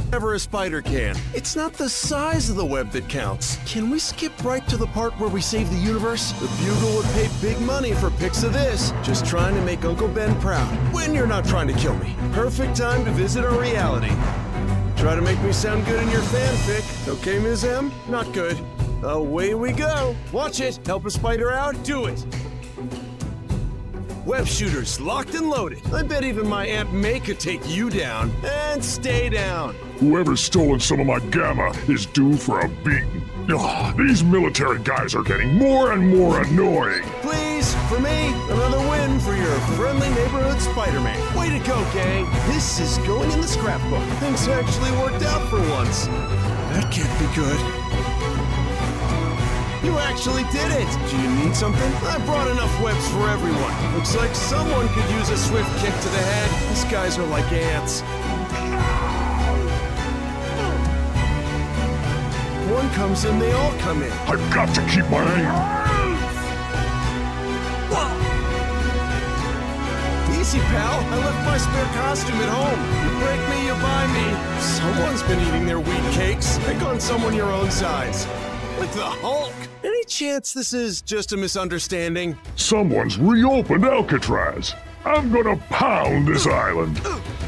Ever a spider can. It's not the size of the web that counts. Can we skip right to the part where we save the universe? The Bugle would pay big money for pics of this. Just trying to make Uncle Ben proud. When you're not trying to kill me. Perfect time to visit our reality. Try to make me sound good in your fanfic. Okay, Ms. M? Not good. Away we go. Watch it. Help a spider out. Do it. Web shooters locked and loaded. I bet even my Aunt May could take you down. And stay down. Whoever's stolen some of my gamma is due for a beating. Ugh, these military guys are getting more and more annoying. Please, for me, another win for your friendly neighborhood Spider-Man. Way to go, gang. This is going in the scrapbook. Things actually worked out for once. That can't be good. You actually did it! Do you need something? I brought enough webs for everyone. Looks like someone could use a swift kick to the head. These guys are like ants. One comes in, they all come in. I've got to keep my aim. Easy, pal. I left my spare costume at home. You break me, you buy me. Someone's been eating their wheat cakes. Pick on someone your own size. Like the Hulk. Any chance this is just a misunderstanding? Someone's reopened Alcatraz. I'm gonna pound this island.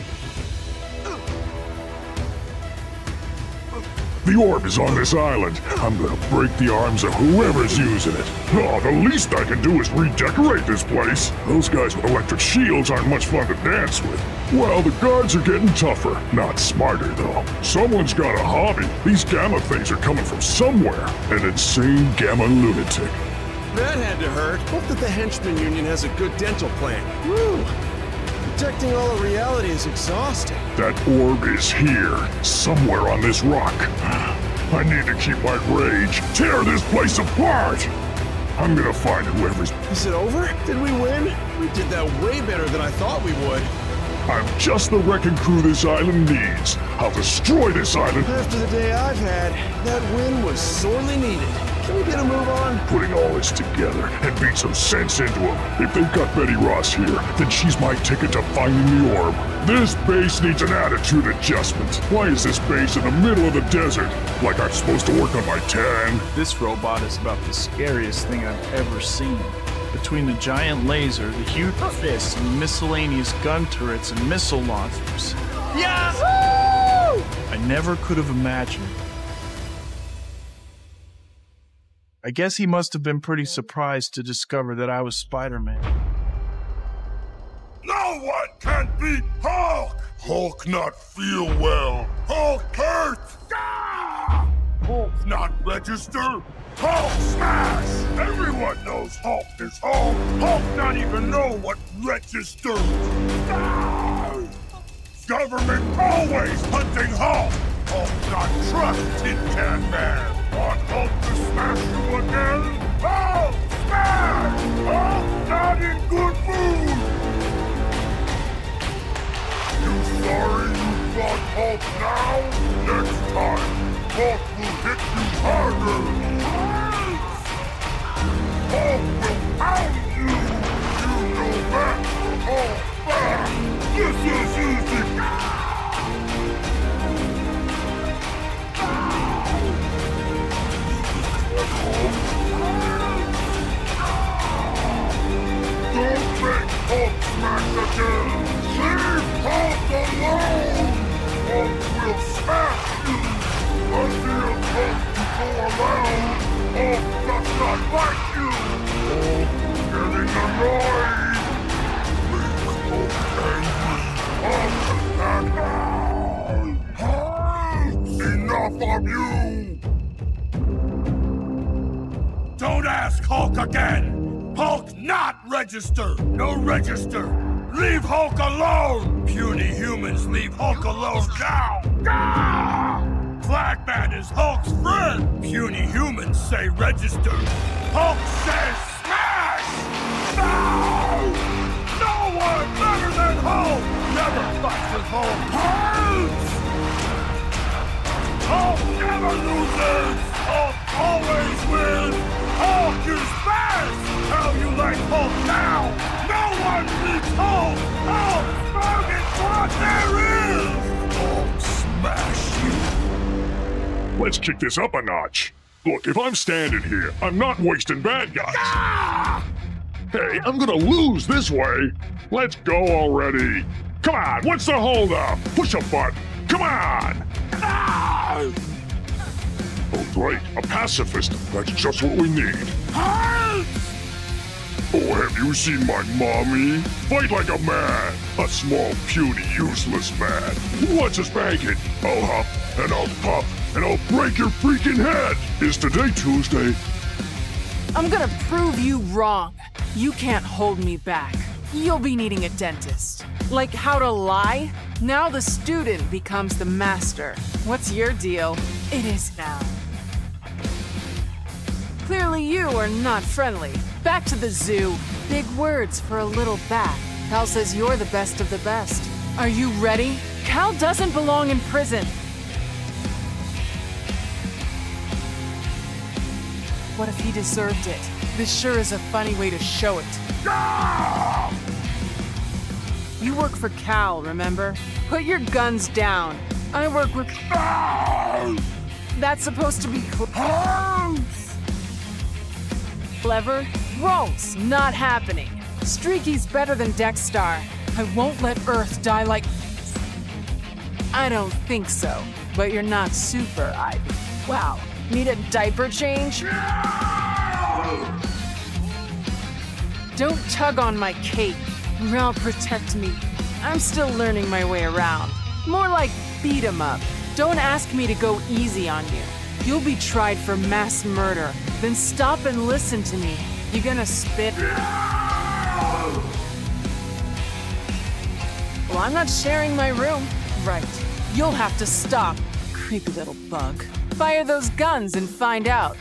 The orb is on this island. I'm gonna break the arms of whoever's using it. Oh, the least I can do is redecorate this place. Those guys with electric shields aren't much fun to dance with. Well, the guards are getting tougher. Not smarter, though. Someone's got a hobby. These gamma things are coming from somewhere. An insane gamma lunatic. That had to hurt. Hope that the Henchman Union has a good dental plan. Woo! Protecting all of reality is exhausting. That orb is here, somewhere on this rock. I need to keep my rage. Tear this place apart! I'm gonna find whoever's... Is it over? Did we win? We did that way better than I thought we would. I'm just the wrecking crew this island needs. I'll destroy this island. After the day I've had, that win was sorely needed. Can we get a move on? Putting all this together and beat some sense into them. If they've got Betty Ross here, then she's my ticket to finding the orb. This base needs an attitude adjustment. Why is this base in the middle of the desert? Like I'm supposed to work on my tan? This robot is about the scariest thing I've ever seen. Between the giant laser, the huge fists, and miscellaneous gun turrets and missile launchers. Yahoo! I never could have imagined. I guess he must have been pretty surprised to discover that I was Spider-Man. No one can beat Hulk! Hulk not feel well. Hulk hurt! Ah! Hulk's not register. Hulk smash! Everyone knows Hulk is Hulk. Hulk not even know what registers. Ah! Government always hunting Hulk. Hulk not trust Tin Can Man. Want Hulk to smash you again? Hulk smash! Hulk not in good mood. You sorry you brought Hulk now? Next time, Hulk will hit you harder. Hulk will pound you. You know that. Hulk back. This is easy. Don't make Hulk smash again! Leave Hulk alone! Hulk will smash you! Until Hulk you go around, Hulk does not like you! Hulk getting annoyed! Make Hulk angry! Enough of you! Don't ask Hulk again! Hulk not register! No register! Leave Hulk alone! Puny humans, leave Hulk alone now! Ah! Flagman is Hulk's friend! Puny humans say register. Hulk says smash! No! No one better than Hulk! Never fights with Hulk! Hulk never loses! Hulk always wins! Hulk is best! How you like Hulk now? No one beats Hulk! Hulk, Spark is what there is! Hulk smash! Let's kick this up a notch. Look, if I'm standing here, I'm not wasting bad guys. Ah! Hey, I'm gonna lose this way. Let's go already. Come on, what's the holdup? Push a button. Come on. Ah! Oh, great, a pacifist. That's just what we need. Ah! Oh, have you seen my mommy? Fight like a man. A small, puny, useless man. Who wants a spanking? I'll hop, and I'll pop, and I'll break your freaking head. Is today Tuesday? I'm gonna prove you wrong. You can't hold me back. You'll be needing a dentist. Like how to lie? Now the student becomes the master. What's your deal? It is now. Clearly you are not friendly. Back to the zoo. Big words for a little bat. Cal says you're the best of the best. Are you ready? Cal doesn't belong in prison. What if he deserved it? This sure is a funny way to show it. Ah! You work for Cal, remember? Put your guns down. I work with... Ah! That's supposed to be... Clever? Gross. Not happening. Streaky's better than Dexstar. I won't let Earth die like... I don't think so. But you're not super, Ivy. Wow. Need a diaper change? Don't tug on my cape. Ralph, protect me. I'm still learning my way around. More like beat 'em up. Don't ask me to go easy on you. You'll be tried for mass murder. Then stop and listen to me. You gonna spit? Well, I'm not sharing my room. Right. You'll have to stop. Creepy little bug. Fire those guns and find out.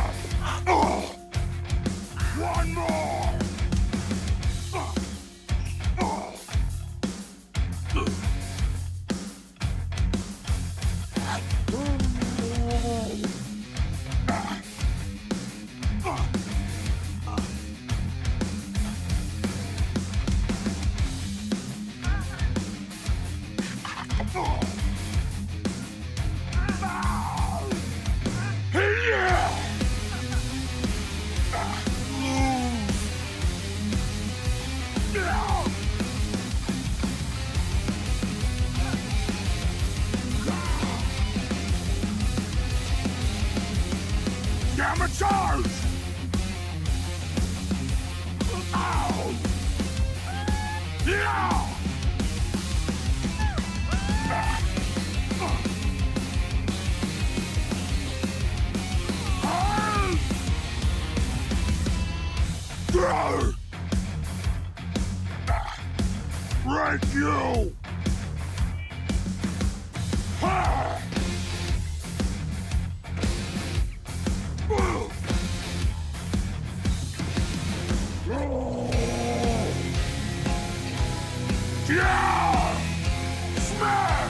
One more! Gamma charge! Ow! Yeah! Right, you! Ha! Yeah! Smash!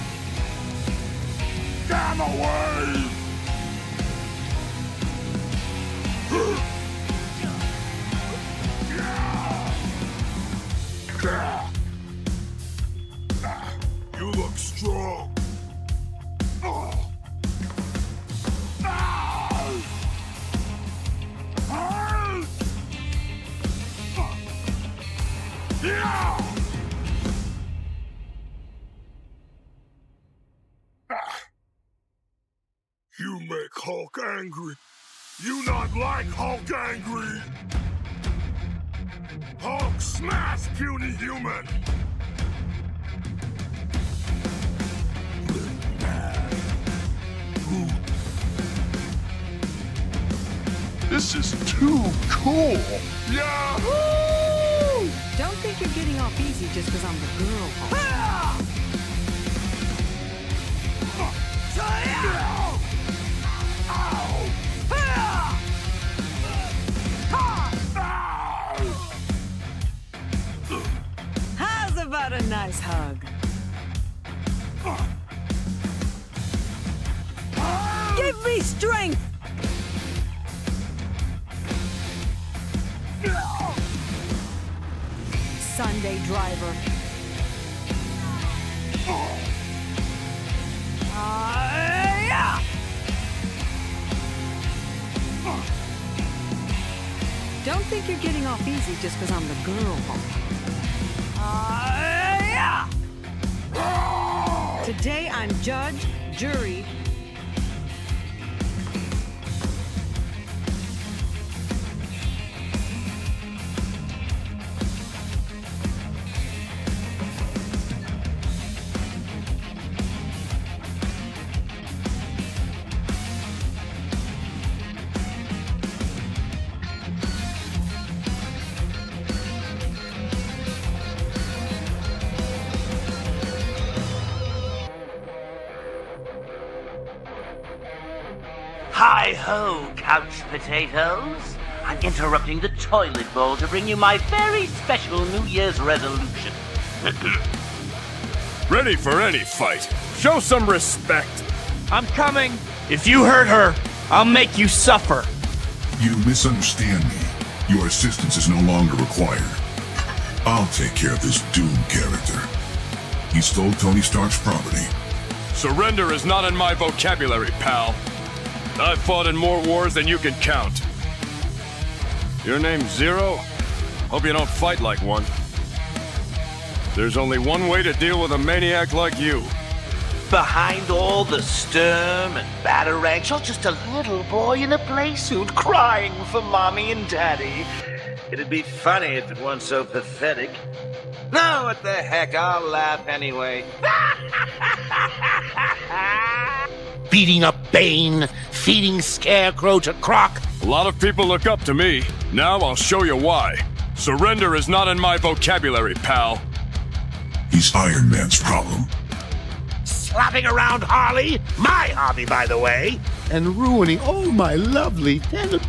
Gamma wave! You look strong. You make Hulk angry. You not like Hulk angry. Hulk smash, puny human. This is too cool. Yahoo! Don't think you're getting off easy just because I'm the girl. How's about a nice hug? Give me strength! Sunday driver. Yeah. think you're getting off easy just because I'm the girl, huh? Today I'm judge, jury. Hi-ho, couch potatoes. I'm interrupting the toilet bowl to bring you my very special New Year's resolution. Ready for any fight. Show some respect. I'm coming. If you hurt her, I'll make you suffer. You misunderstand me. Your assistance is no longer required. I'll take care of this Doom character. He stole Tony Stark's property. Surrender is not in my vocabulary, pal. I've fought in more wars than you can count. Your name's Zero? Hope you don't fight like one. There's only one way to deal with a maniac like you. Behind all the sturm and batarangs, you're just a little boy in a play suit crying for mommy and daddy. It'd be funny if it weren't so pathetic. No, what the heck, I'll laugh anyway. Beating up Bane, feeding Scarecrow to Croc. A lot of people look up to me. Now I'll show you why. Surrender is not in my vocabulary, pal. He's Iron Man's problem. Slapping around Harley, my hobby, by the way. And ruining all my lovely tennis.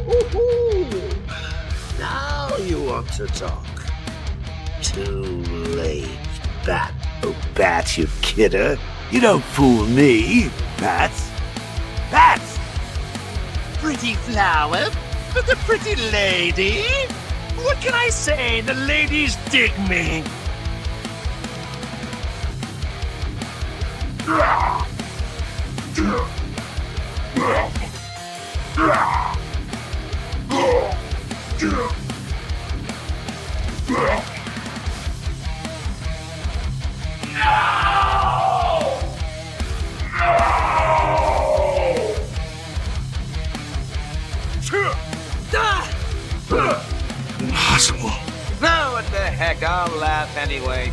Now you want to talk. Too late, Bat. Oh, Bat, you kidder. You don't fool me, Bats. Bats! Pretty flower, but the pretty lady. What can I say? The ladies dig me. Impossible. No, what the heck, I'll laugh anyway.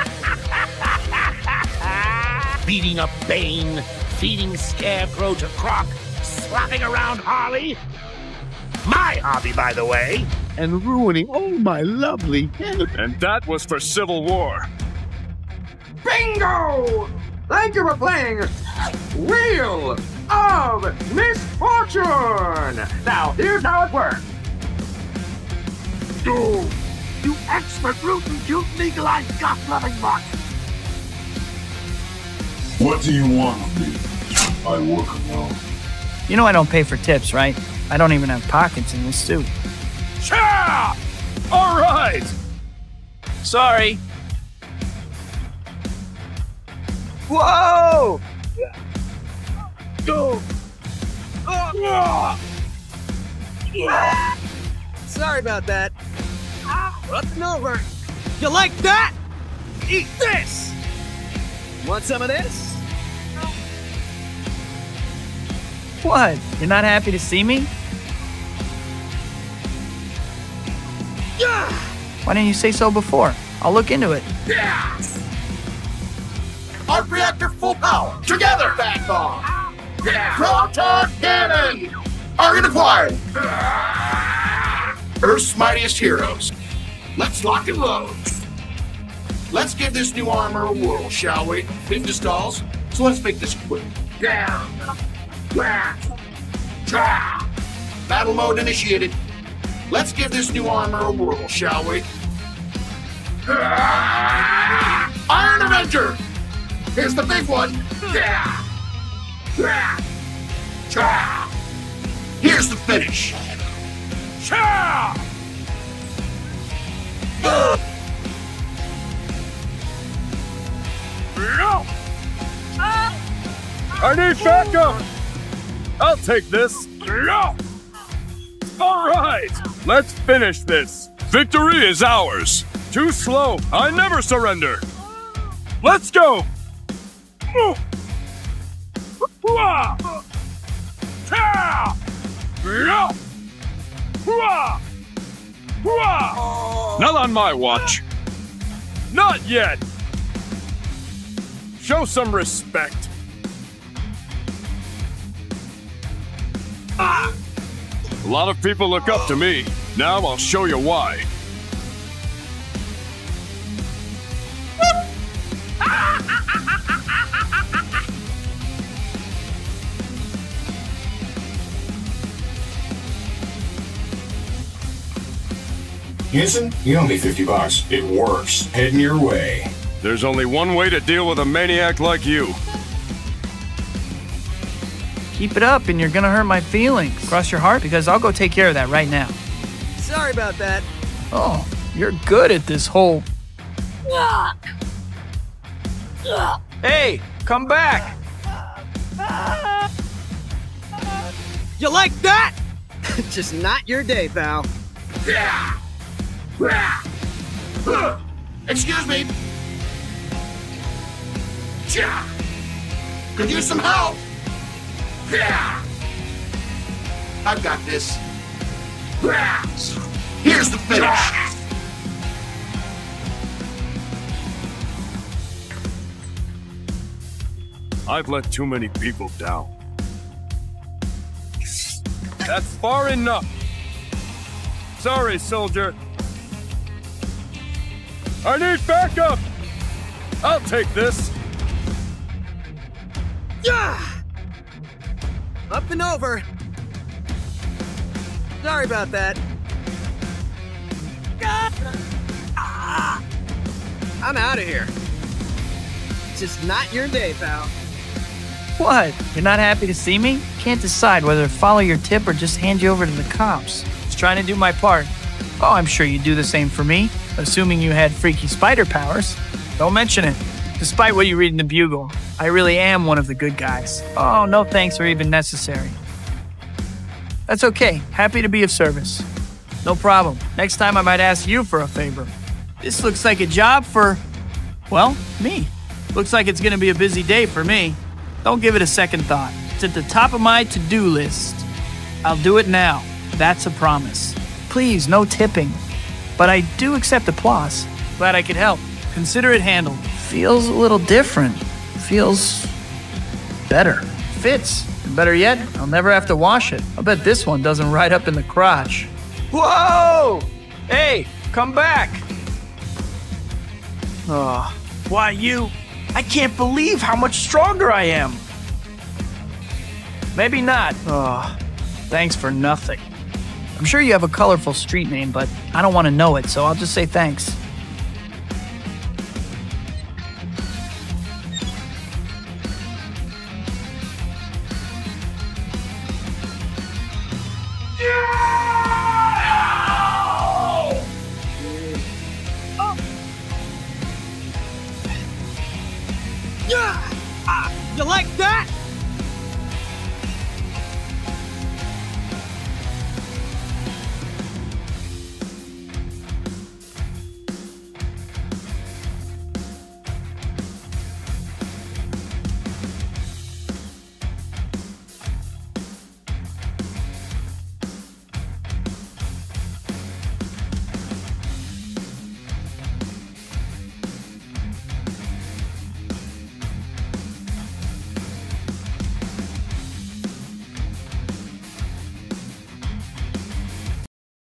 Beating up Bane, feeding Scarecrow to Croc, slapping around Harley. My hobby, by the way. And ruining all my lovely tennis. And that was for Civil War. Bingo! Thank you for playing Wheel of Misfortune! Now, here's how it works. You expert mutant, you legalized goth-loving mutt! What do you want of me? I work alone. You know I don't pay for tips, right? I don't even have pockets in this suit. Cha! All right! Sorry. Whoa! Sorry about that. Up and over. You like that? Eat this! Want some of this? What? You're not happy to see me? Yeah! Why didn't you say so before? I'll look into it. Yeah! Arc reactor full power. Together, Fat Bomb. Yeah. Proton cannon. Target acquired. Earth's mightiest heroes. Let's lock and load. Let's give this new armor a whirl, shall we? Into stalls. So let's make this quick. Yeah. Battle mode initiated. Let's give this new armor a whirl, shall we? Iron Avenger! Here's the big one! Here's the finish! I need backup! I'll take this! All right, let's finish this. Victory is ours. Too slow. I never surrender. Let's go. Not on my watch. Not yet. Show some respect. A lot of people look up to me. Now I'll show you why. Houston, you owe me $50. It works. Heading your way. There's only one way to deal with a maniac like you. Keep it up and you're gonna hurt my feelings. Cross your heart, because I'll go take care of that right now. Sorry about that. Oh, you're good at this whole... Hey, come back! You like that? Just not your day, pal. Excuse me. Could use some help. I've got this. Here's the finish. I've let too many people down. That's far enough. Sorry, soldier. I need backup. I'll take this. Up and over. Sorry about that. I'm out of here. Just not your day, pal. What? You're not happy to see me? Can't decide whether to follow your tip or just hand you over to the cops. Just trying to do my part. Oh, I'm sure you'd do the same for me, assuming you had freaky spider powers. Don't mention it. Despite what you read in the Bugle, I really am one of the good guys. Oh, no thanks are even necessary. That's okay. Happy to be of service. No problem. Next time I might ask you for a favor. This looks like a job for, well, me. Looks like it's gonna be a busy day for me. Don't give it a second thought. It's at the top of my to-do list. I'll do it now. That's a promise. Please, no tipping. But I do accept applause. Glad I could help. Consider it handled. Feels a little different. Feels better. Fits. And better yet, I'll never have to wash it. I'll bet this one doesn't ride up in the crotch. Whoa! Hey, come back! Oh, why you? I can't believe how much stronger I am. Maybe not. Oh, thanks for nothing. I'm sure you have a colorful street name, but I don't want to know it, so I'll just say thanks. You like that?